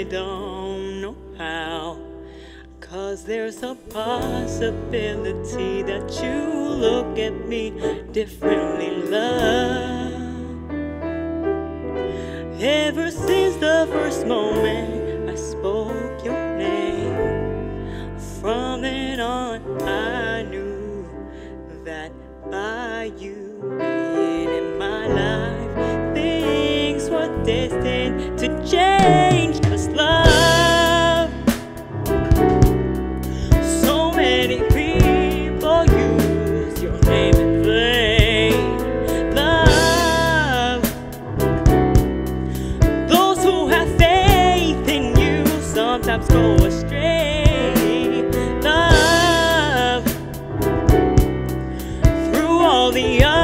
don't know how. 'Cause there's a possibility that you look at me differently, love. Ever since the first moment I spoke your name, from then on I knew that by you being in my life, things were destined to change. 'Cause love, so many people use your name in vain. Love, those who have faith in you sometimes go astray. Love, through all the